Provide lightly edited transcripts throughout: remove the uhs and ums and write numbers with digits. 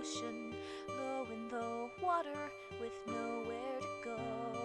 ocean, low in the water with nowhere to go.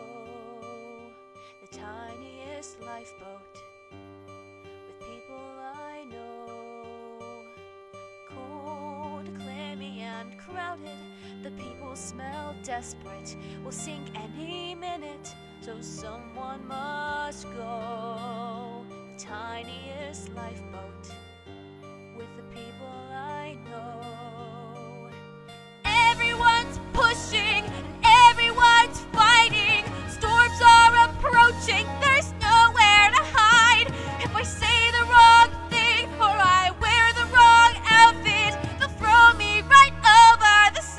The tiniest lifeboat with people I know. Cold, clammy and crowded, the people smell desperate, will sink any minute, so someone must go. The tiniest lifeboat with the people I know. Everyone's pushing and everyone's fighting. Storms are approaching, there's nowhere to hide. If I say the wrong thing or I wear the wrong outfit, they'll throw me right over the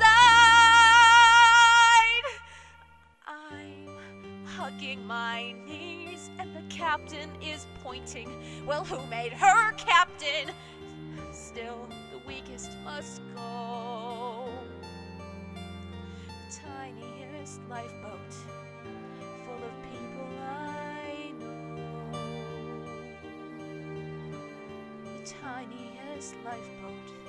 side. I'm hugging my knees and the captain is pointing. Well, who made her captain? Still, the weakest must go. The tiniest lifeboat full of people I know. The tiniest lifeboat